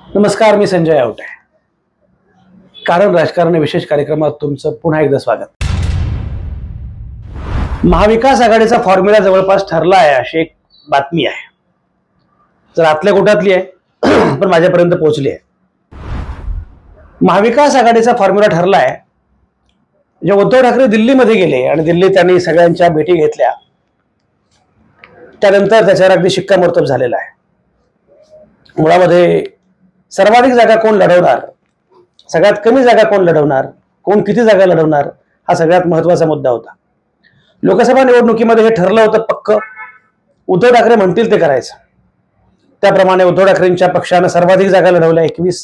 नमस्कार, मी संजय आवटे. कारण राजकारण विशेष कार्यक्रमात तुमचं पुन्हा एकदा स्वागत. महाविकास आघाडीचा फॉर्म्युला जवळपास ठरला आहे अशी एक बातमी आहे. जर आतल्या गोटातली आहे पण माझ्यापर्यंत पोहोचली आहे. महाविकास आघाडीचा फॉर्म्युला ठरला आहे. जे उद्धव ठाकरे दिल्लीमध्ये गेले आणि दिल्लीत त्यांनी सगळ्यांच्या भेटी घेतल्या, त्यानंतर त्याच्यावर अगदी शिक्कामोर्तब झालेला आहे. मुळामध्ये सर्वाधिक जागा कोण लढवणार, सगळ्यात कमी जागा कोण लढवणार, कोण किती जागा लढवणार, हा सगळ्यात महत्त्वाचा मुद्दा होता. लोकसभा निवडणुकीमध्ये हे ठरलं होतं पक्क. उद्धव ठाकरे म्हणतील ते करायचं. त्याप्रमाणे उद्धव ठाकरेंच्या पक्षानं सर्वाधिक जागा लढवल्या 21,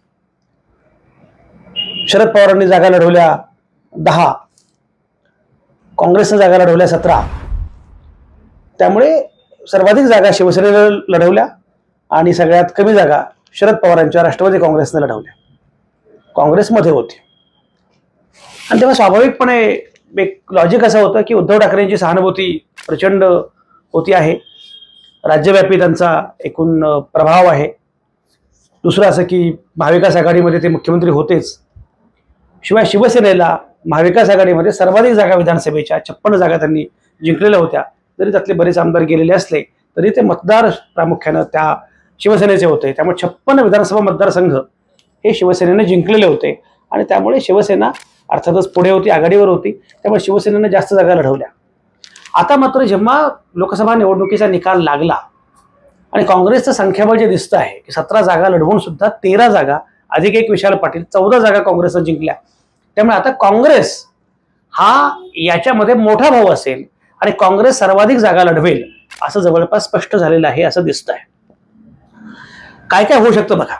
शरद पवारांनी जागा लढवल्या 10, काँग्रेसनं जागा लढवल्या 17. त्यामुळे सर्वाधिक जागा शिवसेनेला लढवल्या आणि सगळ्यात कमी जागा शरद पवारांच्या राष्ट्रवादी काँग्रेसने लढवल्या. काँग्रेसमध्ये होती. आणि तेव्हा स्वाभाविकपणे एक लॉजिक असं होतं की उद्धव ठाकरेंची सहानुभूती प्रचंड होती आहे. राज्यव्यापी त्यांचा एकूण प्रभाव आहे. दुसरं असं की महाविकास आघाडीमध्ये ते मुख्यमंत्री होतेच. शिवाय शिवसेनेला महाविकास आघाडीमध्ये सर्वाधिक जागा विधानसभेच्या 56 जागा त्यांनी जिंकलेल्या होत्या. जरी त्यातले बरेच आमदार गेलेले असले तरी ते मतदार प्रामुख्यानं त्या शिवसेनेचे होते. त्यामुळे 56 विधानसभा मतदारसंघ हे शिवसेनेने जिंकलेले होते आणि त्यामुळे शिवसेना अर्थातच पुढे होती, आघाडीवर होती. त्यामुळे शिवसेनेने जास्त जागा लढवल्या. आता मात्र जेव्हा लोकसभा निवडणुकीचा निकाल लागला आणि काँग्रेसचं संख्याबळ जे दिसतं आहे की 17 जागा लढवून सुद्धा 13 जागा अधिक एक विशाल पाटील 14 जागा काँग्रेसनं जिंकल्या. त्यामुळे आता काँग्रेस हा याच्यामध्ये मोठा भाऊ असेल आणि काँग्रेस सर्वाधिक जागा लढवेल असं जवळपास स्पष्ट झालेलं आहे असं दिसतंय. काय काय होऊ शकतं बघा.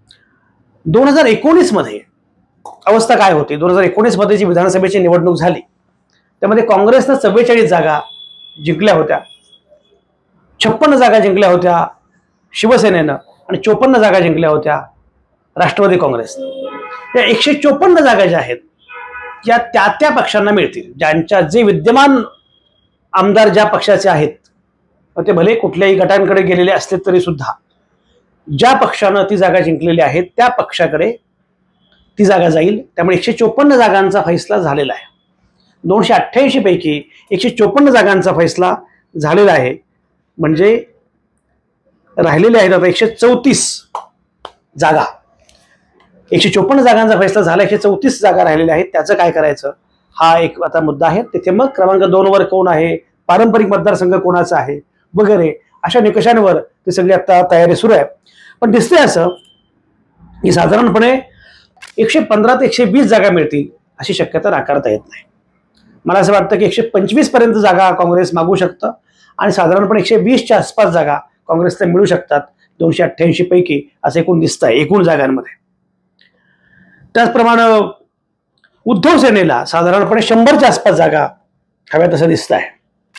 2019 मध्ये अवस्था काय होती. 2019 मध्ये जी विधानसभेची निवडणूक झाली त्यामध्ये काँग्रेसनं 44 जागा जिंकल्या होत्या, 56 जागा जिंकल्या होत्या शिवसेनेनं आणि 54 जागा जिंकल्या होत्या राष्ट्रवादी काँग्रेसनं. या 154 जागा ज्या आहेत या त्या पक्षांना मिळतील ज्यांच्या जे विद्यमान आमदार ज्या पक्षाचे आहेत, ते भले कुठल्याही गटांकडे गेलेले असले तरी सुद्धा ज्या पक्षानं ती जागा जिंकलेली आहे त्या पक्षाकडे ती जागा जाईल. त्यामुळे 154 जागांचा फैसला झालेला आहे. 288 पैकी 154 जागांचा फैसला झालेला आहे. म्हणजे राहिलेले आहेत आता 134 जागा. 154 जागांचा फैसला झाला, 134 जागा राहिलेल्या आहेत. त्याचं काय करायचं हा एक आता मुद्दा आहे. तिथे मग क्रमांक 2 वर कोण आहे, पारंपरिक मतदारसंघ कोणाचा आहे वगैरे अशा निकषांवर ती सगळी आता तयारी सुरू आहे. पण दिसतंय असं की साधारणपणे 115 ते 120 जागा मिळतील अशी शक्यता नाकारता येत नाही. मला असं वाटतं की 125 पर्यंत जागा काँग्रेस मागू शकतं आणि साधारणपणे 120च्या आसपास जागा काँग्रेसला मिळू शकतात 288 पैकी असं एकूण दिसतंय एकूण जागांमध्ये. त्याचप्रमाणे उद्धव सेनेला साधारणपणे 100च्या आसपास जागा हव्यात असं दिसत आहे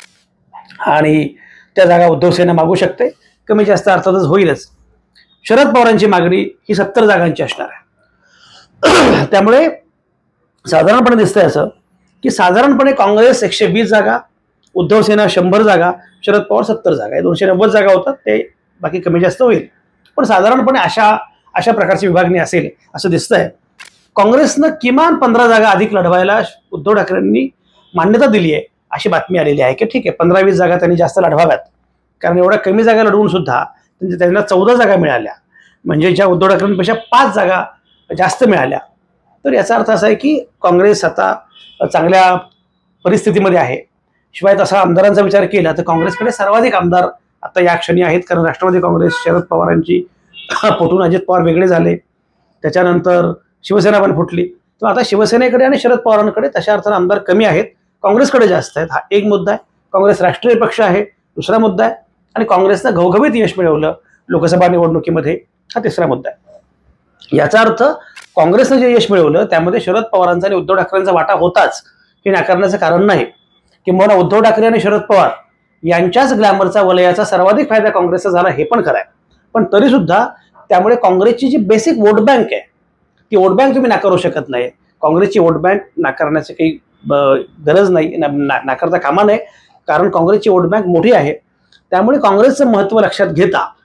आणि त्या जागा उद्धव सेना मागू शकते. कमी जास्त अर्थातच होईलच. शरद पवारांची मागणी ही 70 जागांची असणार आहे. त्यामुळे साधारणपणे दिसतंय असं की साधारणपणे काँग्रेस 120 जागा, उद्धव सेना 100 जागा, शरद पवार 70 जागा, 290 जागा होतात. ते बाकी कमी जास्त होईल पण साधारणपणे अशा प्रकारची विभागणी असेल असं दिसतंय. काँग्रेसनं किमान 15 जागा अधिक लढवायला उद्धव ठाकरेंनी मान्यता दिली आहे अशी बातमी आलेली आहे की ठीक आहे 15-20 जागा त्यांनी जास्त लढवाव्यात. कारण एवढ्या कमी जागा लढवून सुद्धा त्यांना 14 जागा मिळाल्या म्हणजे ज्या उद्धव ठाकरेंपेक्षा 5 जागा जास्त मिळाल्या. तर याचा अर्थ असा आहे की काँग्रेस आता चांगल्या परिस्थितीमध्ये आहे. शिवाय तसा आमदारांचा विचार केला तर काँग्रेसकडे सर्वाधिक आमदार आता या क्षणी आहेत. कारण राष्ट्रवादी काँग्रेस शरद पवारांची फुटून अजित पवार वेगळे झाले, त्याच्यानंतर शिवसेना पण फुटली. तर आता शिवसेनेकडे आणि शरद पवारांकडे तशा अर्थाने आमदार कमी आहेत, काँग्रेसकडे जास्त आहेत. हा एक मुद्दा आहे. काँग्रेस राष्ट्रीय पक्ष आहे दुसरा मुद्दा आहे आणि काँग्रेसनं घवघवीत यश मिळवलं लोकसभा निवडणुकीमध्ये हा तिसरा मुद्दा आहे. याचा अर्थ काँग्रेसनं जे यश मिळवलं त्यामध्ये शरद पवारांचा आणि उद्धव ठाकरेंचा वाटा होताच हे नाकारण्याचं कारण नाही. किंवा उद्धव ठाकरे आणि शरद पवार यांच्याच ग्लॅमरचा वलयाचा सर्वाधिक फायदा काँग्रेसचा झाला हे पण खरं आहे. पण तरी सुद्धा त्यामुळे काँग्रेसची जी बेसिक वोट बँक आहे ती वोट बँक तुम्ही नाकारू शकत नाही. काँग्रेसची वोट बँक नाकारण्याची काही गरज नाही, नाकारता कामा नये. कारण काँग्रेसची वोट बँक मोठी आहे. त्यामुळे काँग्रेसचं महत्त्व लक्षात घेता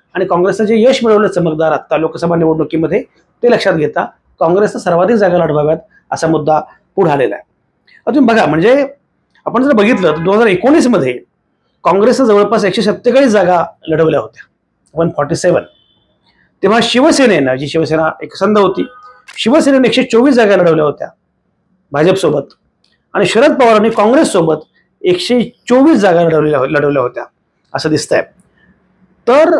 आणि काँग्रेसचं जे यश मिळवलं चमकदार आत्ता लोकसभा निवडणुकीमध्ये ते लक्षात घेता काँग्रेसनं सर्वाधिक जागा लढवाव्यात असा मुद्दा पुढे आलेला आहे. तुम्ही बघा, म्हणजे आपण जर बघितलं तर 2019 मध्ये काँग्रेसनं जवळपास 147 जागा लढवल्या होत्या, 147. तेव्हा शिवसेनेनं, जी शिवसेना एकसंध होती, शिवसेनेने 124 जागा लढवल्या होत्या भाजपसोबत, आणि शरद पवारांनी काँग्रेससोबत 124 जागा लढवल्या होत्या असं दिसतंय. तर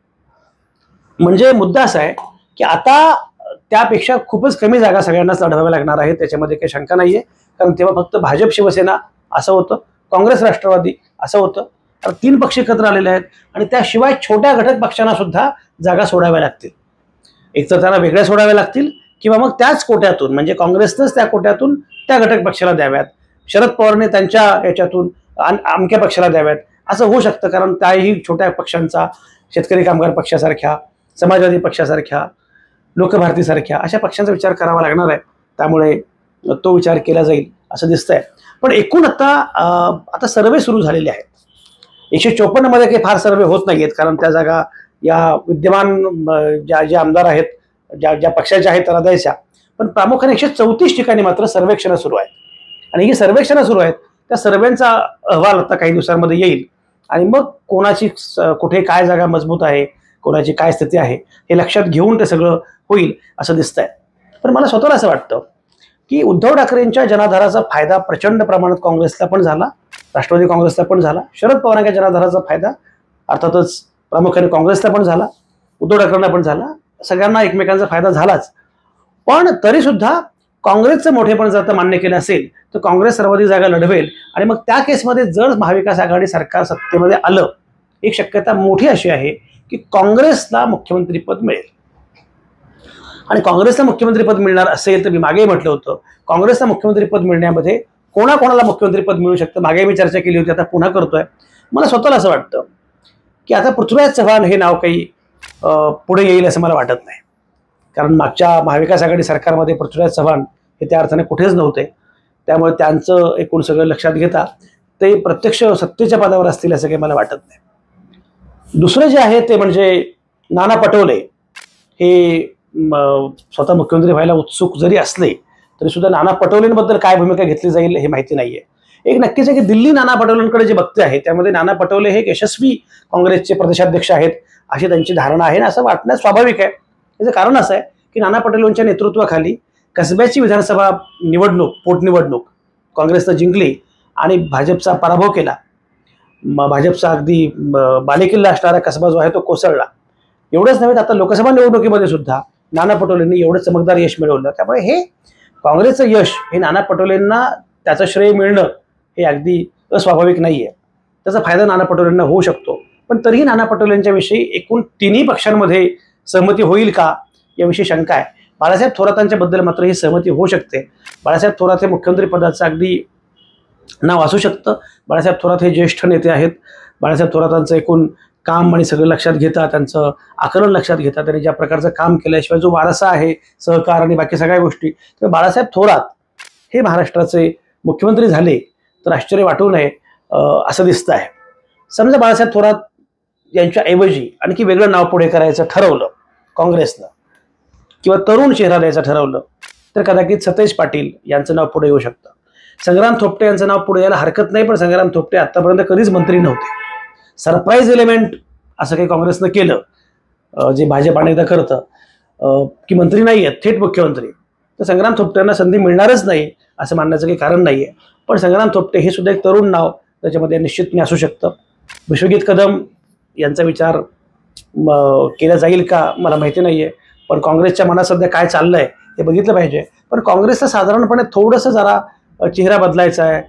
म्हणजे मुद्दा असा आहे की आता त्यापेक्षा खूपच कमी जागा सगळ्यांनाच लढवाव्या लागणार आहेत, त्याच्यामध्ये काही शंका नाहीये. कारण तेव्हा फक्त भाजप शिवसेना असं होतं, काँग्रेस राष्ट्रवादी असं होतं. तर 3 पक्ष एकत्र आलेले आहेत आणि त्याशिवाय छोट्या घटक पक्षांना सुद्धा जागा सोडाव्या लागतील. एकतर त्यांना वेगळ्या सोडाव्या लागतील किंवा मग त्याच कोट्यातून, म्हणजे काँग्रेसनंच त्या कोट्यातून त्या घटक पक्षाला द्याव्यात, शरद पवारने त्यांच्या याच्यातून अमक्या पक्षाला द्याव्यात असं होऊ शकतं. कारण त्याही छोट्या पक्षांचा, शेतकरी कामगार पक्षासारख्या, समाजवादी पक्षासारख्या, लोकभारतीसारख्या अशा पक्षांचा विचार करावा लागणार आहे. त्यामुळे तो विचार केला जाईल असं दिसतंय. पण एकूण आता सर्वे सुरू झालेले आहेत. 154 मध्ये काही फार सर्वे होत नाहीयेत, कारण त्या जागा या विद्यमान जे आमदार आहेत, ज्या पक्षाच्या आहेत त्यांना द्यायच्या. पण प्रामुख्याने 134 ठिकाणी मात्र सर्वेक्षणं सुरू आहेत. आणि ही सर्वेक्षणं सुरू आहेत, त्या सर्व्यांचा अहवाल आता काही दिवसांमध्ये येईल आणि मग कोणाची कुठे काय जागा मजबूत आहे, कोणाची काय स्थिती आहे हे लक्षात घेऊन ते सगळं होईल असं दिसतंय. पण मला स्वतःला असं वाटतं की उद्धव ठाकरेंच्या जनाधाराचा फायदा प्रचंड प्रमाणात काँग्रेसला पण झाला, राष्ट्रवादी काँग्रेसला पण झाला. शरद पवारांच्या जनाधाराचा फायदा अर्थातच प्रामुख्याने काँग्रेसला पण झाला, उद्धव ठाकरेंना पण झाला, सगळ्यांना एकमेकांचा फायदा झालाच. पण तरी सुद्धा काँग्रेसचं मोठेपण जर मान्य केलं असेल तर काँग्रेस सर्वाधिक जागा लढवेल आणि मग त्या केसमध्ये जर महाविकास आघाडी सरकार सत्तेमध्ये आलं, एक शक्यता मोठी अशी आहे की काँग्रेसला मुख्यमंत्रीपद मिळेल. आणि काँग्रेसला मुख्यमंत्रीपद मिळणार असेल तर मी मागेही म्हटलं होतं, काँग्रेसला मुख्यमंत्रीपद मिळण्यामध्ये कोणाकोणाला मुख्यमंत्रीपद मिळू शकतं मागे मी चर्चा केली होती, आता पुन्हा करतोय. मला स्वतःला असं वाटतं की आता पृथ्वीराज चव्हाण हे नाव काही पुढे येईल असं मला वाटत नाही. कारण मागच्या महाविकास आघाडी सरकारमध्ये पृथ्वीराज चव्हाण हे त्या अर्थाने कुठेच नव्हते. त्यामुळे त्यांचं एकूण सगळं लक्षात घेता ते प्रत्यक्ष सत्तेच्या पदावर असतील असं काही मला वाटत नाही. दुसरं जे आहे ते म्हणजे नाना पटोले हे स्वतः मुख्यमंत्री व्हायला उत्सुक जरी असले तरी सुद्धा नाना पटोलेंबद्दल काय भूमिका घेतली जाईल हे माहिती नाहीये. एक नक्कीच आहे की दिल्ली नाना पटोलेंकडे जे बघते आहे त्यामध्ये नाना पटोले हे यशस्वी काँग्रेसचे प्रदेशाध्यक्ष आहेत अशी त्यांची धारणा आहे, असं वाटणं स्वाभाविक आहे. याचं कारण असं आहे की नाना पटोलेंच्या नेतृत्वाखाली कसब्याची विधानसभा निवडणूक, पोटनिवडणूक काँग्रेसनं जिंकली आणि भाजपचा पराभव केला. भाजपचा अगदी बालेकिल्ला असणारा कसबा जो आहे तो कोसळला. एवढंच नव्हे, आता लोकसभा निवडणुकीमध्ये सुद्धा नाना पटोलेंनी एवढं चमकदार यश मिळवलं. त्यामुळे हे काँग्रेसचं यश हे नाना पटोलेंना त्याचं श्रेय मिळणं हे अगदी अस्वाभाविक नाहीये. त्याचा फायदा नाना पटोलेंना होऊ शकतो. पण तरीही नाना पटोलेंच्या विषयी एकूण तिन्ही पक्षांमध्ये सहमती होईल का याविषयी शंका आहे. बाळासाहेब थोरातांच्या बद्दल मात्र ही सहमती होऊ शकते. बाळासाहेब थोरात हे मुख्यमंत्री पदाचं अगदी नाव असू शकतं. बाळासाहेब थोरात हे ज्येष्ठ नेते आहेत. बाळासाहेब थोरातांचं एकूण काम आणि सगळं लक्षात घेता, त्यांचं आकलन लक्षात घेता, त्यांनी ज्या प्रकारचं काम केल्याशिवाय जो वारसा आहे, सहकार आणि बाकी सगळ्या गोष्टी, तर बाळासाहेब थोरात हे महाराष्ट्राचे मुख्यमंत्री झाले तर आश्चर्य वाटू नये असं दिसतं आहे. समजा बाळासाहेब थोरात यांच्या ऐवजी आणखी वेगळं नाव पुढे करायचं ठरवलं काँग्रेसनं किंवा तरुण चेहरा द्यायचं ठरवलं तर कदाचित सतेज पाटील यांचं नाव पुढे येऊ शकतं. संग्राम थोपटे यांचं नाव पुढे यायला हरकत नाही, पण संग्राम थोपटे आतापर्यंत कधीच मंत्री नव्हते. सरप्राईज एलिमेंट असं काही काँग्रेसनं केलं जे भाजप अनेकदा करतं की मंत्री नाही आहेत थेट मुख्यमंत्री, तर संग्राम थोपटेंना संधी मिळणारच नाही असं मानण्याचं काही कारण नाही आहे. पण संग्राम थोपटे हे सुद्धा एक तरुण नाव त्याच्यामध्ये निश्चितपणे असू शकतं. विश्वजित कदम यांचा विचार केला जाईल का मला माहिती नाही आहे, पण काँग्रेसच्या मनात सध्या काय चाललंय हे बघितलं पाहिजे. पण काँग्रेसला साधारणपणे थोडंसं जरा चेहरा बदलायचा आहे,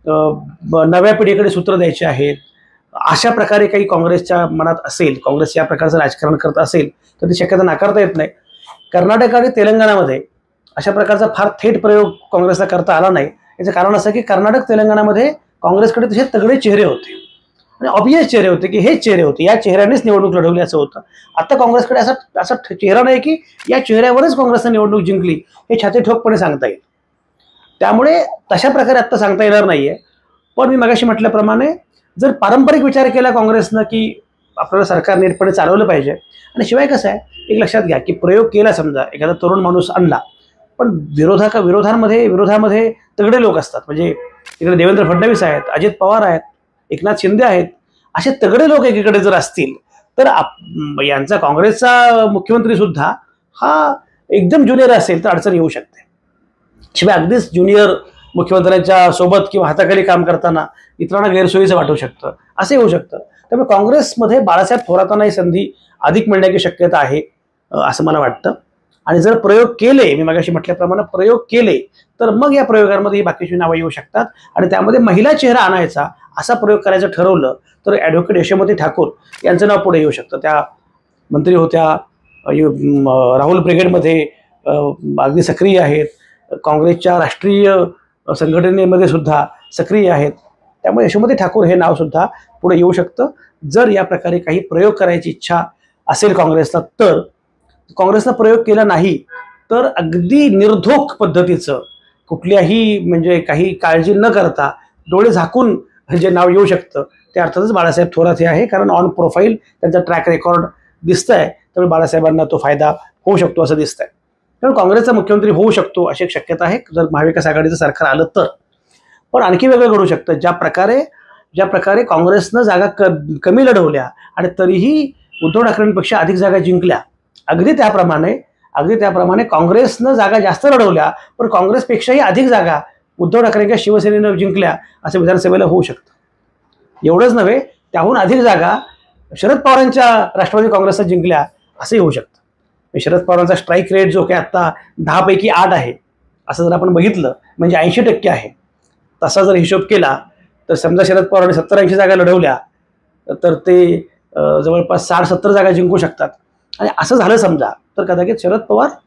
नव्या पिढीकडे सूत्र द्यायचे आहेत, अशा प्रकारे काही काँग्रेसच्या मनात असेल, काँग्रेस या प्रकारचं राजकारण करत असेल तर ती शक्यता नाकारता येत नाही. कर्नाटक आणि तेलंगणामध्ये अशा प्रकारचा फार थेट प्रयोग काँग्रेसला करता आला नाही. याचं कारण असं की कर्नाटक तेलंगणामध्ये काँग्रेसकडे तसे तगडे चेहरे होते आणि ऑब्वियस चेहरे होते की हेच चेहरे होते, या चेहऱ्यानेच निवडणूक लढवली असं होतं. आता काँग्रेसकडे असा चेहरा नाही की या चेहऱ्यावरच काँग्रेसने निवडणूक जिंकली हे छाती ठोकपणे सांगता येईल. त्यामुळे तशा प्रकारे आत्ता सांगता येणार नाहीये. पण मी मगाशी म्हटल्याप्रमाणे जर पारंपरिक विचार केला काँग्रेसनं की आपल्याला सरकार नीटपणे चालवलं पाहिजे. आणि शिवाय कसं आहे, एक लक्षात घ्या की प्रयोग केला समजा, एखादा तरुण माणूस आणला, पण विरोधामध्ये तगडे लोक असतात. म्हणजे इकडे देवेंद्र फडणवीस आहेत, अजित पवार आहेत, एकनाथ शिंदे आहेत, असे तगडे लोक एकीकडे जर असतील तर यांचा काँग्रेसचा मुख्यमंत्री सुद्धा हा एकदम ज्युनियर असेल तर अडचण येऊ शकते. शिवाय अगदीच ज्युनियर मुख्यमंत्र्यांच्या सोबत किंवा हाताखाली काम करताना इतरांना गैरसोयीचं वाटू शकतं, असं होऊ शकतं. त्यामुळे काँग्रेसमध्ये बाळासाहेब थोरातांना ही संधी अधिक मिळण्याची शक्यता आहे असं मला वाटतं. आणि जर प्रयोग केले, मी मागाशी म्हटल्याप्रमाणे प्रयोग केले, तर मग या प्रयोगांमध्ये बाकीची नावं येऊ शकतात. आणि त्यामध्ये महिला चेहरा आणायचा असा प्रयोग करायचं ठरवलं तर ॲडव्होकेट यशोमती ठाकूर यांचं नाव पुढे येऊ शकतं. त्या मंत्री होत्या, राहुल ब्रिगेडमध्ये अगदी सक्रिय आहेत, काँग्रेसच्या राष्ट्रीय संघटनेमध्ये सुद्धा सक्रिय आहेत. त्यामुळे यशोमती ठाकूर हे नाव सुद्धा पुढे येऊ शकतं. जर या प्रकारे काही प्रयोग करायची इच्छा असेल काँग्रेसला, तर काँग्रेसनं प्रयोग केला नाही तर अगदी निर्धोक पद्धतीचं कुठल्याही म्हणजे काही काळजी न करता डोळे झाकून जे नाव येऊ शकतं ते अर्थातच बाळासाहेब थोरात हे आहे. कारण ऑन प्रोफाईल त्यांचा ट्रॅक रेकॉर्ड दिसतंय, त्यामुळे बाळासाहेबांना तो फायदा होऊ शकतो असं दिसतंय. कारण काँग्रेसचा मुख्यमंत्री होऊ शकतो अशी एक शक्यता आहे जर महाविकास आघाडीचं सरकार आलं तर. पण आणखी वेगळं घडू शकतं. ज्या प्रकारे काँग्रेसनं जागा कमी लढवल्या आणि तरीही उद्धव ठाकरेंपेक्षा अधिक जागा जिंकल्या, अगदी त्याप्रमाणे काँग्रेसनं जागा जास्त लढवल्या पण काँग्रेसपेक्षाही अधिक जागा उद्धव ठाकरेंच्या शिवसेनेनं जिंकल्या असं विधानसभेला होऊ शकतं. एवढंच नव्हे, त्याहून अधिक जागा शरद पवारांच्या राष्ट्रवादी काँग्रेसनं जिंकल्या असंही होऊ शकतं. शरद पवारांचा स्ट्राईक रेट जो काही आत्ता 10 पैकी 8 आहे असं जर आपण बघितलं, म्हणजे 80% आहे, तसा जर हिशोब केला तर समजा शरद पवारांनी 70-80 जागा लढवल्या तर ते जवळपास 60-70 जागा जिंकू शकतात. आणि असं झालं समजा तर कदाचित शरद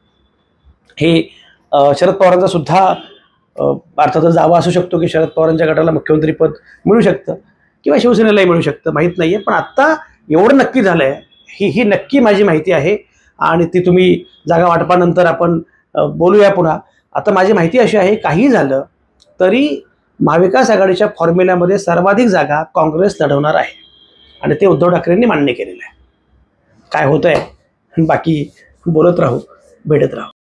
पवारांचा सुद्धा अर्थातच दावा असू शकतो की शरद पवारांच्या गटाला मुख्यमंत्रीपद मिळू शकतं किंवा शिवसेनेलाही मिळू शकतं, माहीत नाही आहे. पण आत्ता एवढं नक्की झालं आहे, ही नक्की माझी माहिती आहे आणि ती तुम्ही जागा वाटपानंतर आपण बोलूया पुन्हा. आता माझी माहिती अशी आहे, काही झालं तरी महाविकास आघाडीच्या फॉर्म्युल्यामध्ये सर्वाधिक जागा काँग्रेस लढवणार आहे आणि ते उद्धव ठाकरेंनी मान्य केलेलं आहे. काय होतंय बाकी बोलत राहू, भेटत राहू.